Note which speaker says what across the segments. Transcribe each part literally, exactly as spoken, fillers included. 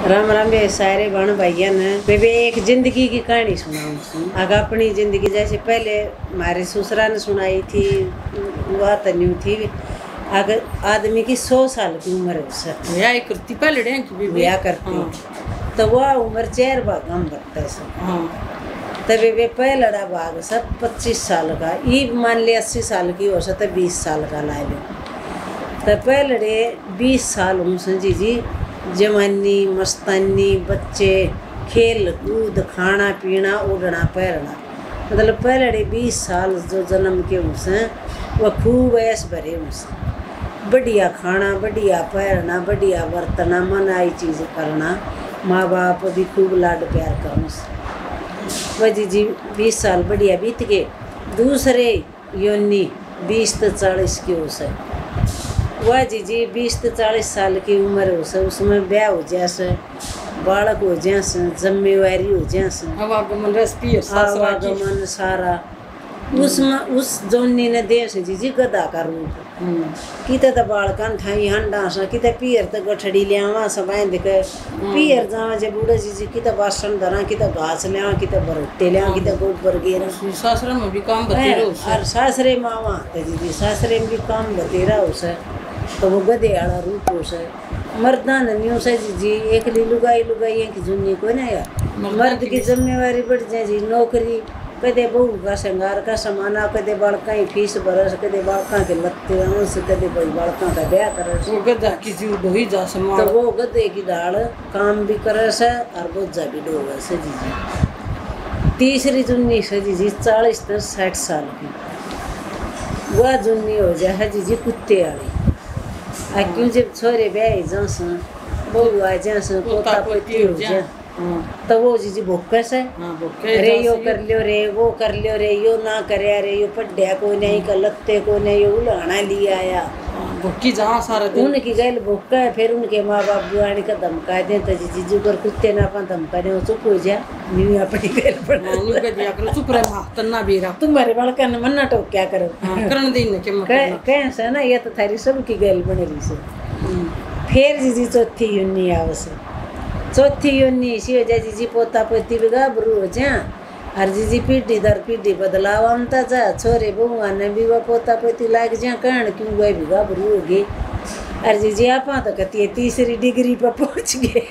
Speaker 1: राम राम बे सारे बहन भैया ने बेबे एक जिंदगी की कहानी सुनाऊं। अगर अपनी जिंदगी जैसे पहले हमारे ससुरा ने सुनाई थी वह तो न्यू थी। अगर आदमी की सौ साल की उम्र है
Speaker 2: ब्याह करती पहले की
Speaker 1: ब्याह करती हाँ। तो वह उम्र चार भाग हम बढ़ता सब हाँ। तब वे पहला भाग सब पच्चीस साल का ये मान लिया अस्सी साल की हो सकता बीस साल का ला लो। तो पहले बीस साल हूँ संजी जी जवानी मस्तानी बच्चे खेल कूद खाना पीना उड़ना पैरना मतलब पहले बीस साल जो जन्म के उसे वह खूब ऐश भरे उसे बढ़िया खाना बढ़िया पैरना बढ़िया बरतना मन आई चीज़ करना माँ बाप भी खूब लाड प्यार कर उसे वह जी जी बीस साल बढ़िया बीत गए। दूसरे योनी बीस तो चालीस की उसे वह जी जी बीस तो चालीस साल की उम्र हो से उसमें ब्याह हो जैसे बालक हो जैसे जिम्मेवारी हो जैसे
Speaker 2: आवागमन
Speaker 1: आवागमन सारा उसमें उस जोनी ने दे से जी जी गदा का रूप किते तो बालकन ठाई हंडा सा किते पियर तो गठड़ी लियावा सब बांध के पियर जावा जे बूढ़े जी जी किते बासन धरा किते घास लियावा किते बरोटे लियावा किते गोबर गेरा
Speaker 2: सासरे में भी काम बतेरा
Speaker 1: और सासरे मावा ते जी जी सासरे में भी काम बतेरा उसे तो वो गधे वाला रूप उसे मर्दा न्यू से जी जी एक ली लुगाई लुगाई की जुन्नी को ना यार मर्द की जिम्मेवारी बढ़ जाए जी नौकरी कदे बहू का श्रृंगार का समाना कदे बालका ही फीस बरस कदे बालका के लत्ते अंश कदे कोई बालका का ब्याह करे
Speaker 2: वो गधा किसी को ही जा समा
Speaker 1: तो वो गधे की दाल काम भी करे से और बोझा भी डोगा से जी जी। तीसरी जुन्नी से जी जी चालीस से साठ साल की वह जुन्नी हो जाए जी जी कुत्ते वाली आ क्यों जब छोरे ब्याह जास बहू आ जास पोता पोती हो जा तो वो जी जी भूखे से रे यो कर लियो रे वो कर लियो रे यो ना करे रे यो पड्या को नहीं का लत्ते को नहीं यो उलाना लिया आया
Speaker 2: भूखी जहाँ सारा दिन
Speaker 1: उनकी गैल भूखा है फिर उनके माँ बाप बुआनी का धमका दे तो जी जीजू कर कुत्ते ना अपन धमका दे चुप हो जा न्यू अपनी गैल पर
Speaker 2: न्यू का दिया करो चुप रह माँ तन्ना बेरा
Speaker 1: तुम्हारे बालका ने मन्ना टोक क्या करो
Speaker 2: करण दिन के मत
Speaker 1: कैसे ना ये तो थारी सबकी गैल बने रही से फिर जी जी चौथी यूनी आवस चौथी यूनी सी हो जाए जी जी पोता पोती भी गाभरू हो जा और जी जी पीढ़ी दर पीढ़ी बदलाव आमता जा छोरे बहुआ ने भी वह पोता पोती लाग जा कण क्यों वह भी गाभरू हो गई और जी जी आप तो कहती है तीसरी डिग्री पर पहुँच गए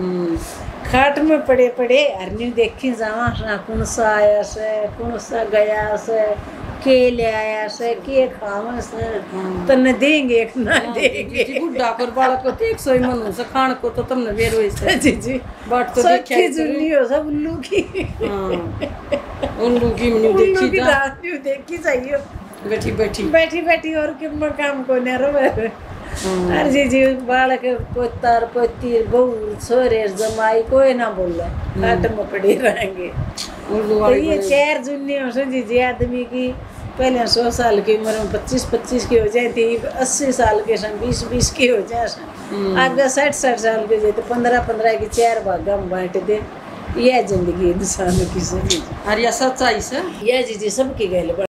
Speaker 1: खाट में पड़े पड़े और न्यू देखी जावा कौन सा आया से कौन सा गया से के ले आया से के खावा से तो न देंगे एक ना देंगे
Speaker 2: बुढ़ा पर बालक को एक सौ मन से खान को तो तुमने बेरो से
Speaker 1: जी जी
Speaker 2: बाट तो
Speaker 1: देखी जुन्नी हो सब उल्लू की
Speaker 2: उल्लू की मनु देखी
Speaker 1: जा न्यू देखी चाहिए
Speaker 2: बैठी बैठी
Speaker 1: बैठी बैठी और के काम को न रवे अरे जी जी बालक पोता पोती बहू छोरे जमाई कोई ना बोले खाट में पड़े रहेंगे। तो ये चार जुन्नी हो जी जी आदमी की पहले सौ साल की उम्र में पच्चीस पच्चीस की हो जाए थी अस्सी साल के सन बीस बीस की हो जाए सन आगे साठ साठ साल के जाए तो पंद्रह पंद्रह की चार भाग हम बांट दे यह जिंदगी इंसान की सही
Speaker 2: और यह सच्चाई से
Speaker 1: यह जी जी सबकी गैल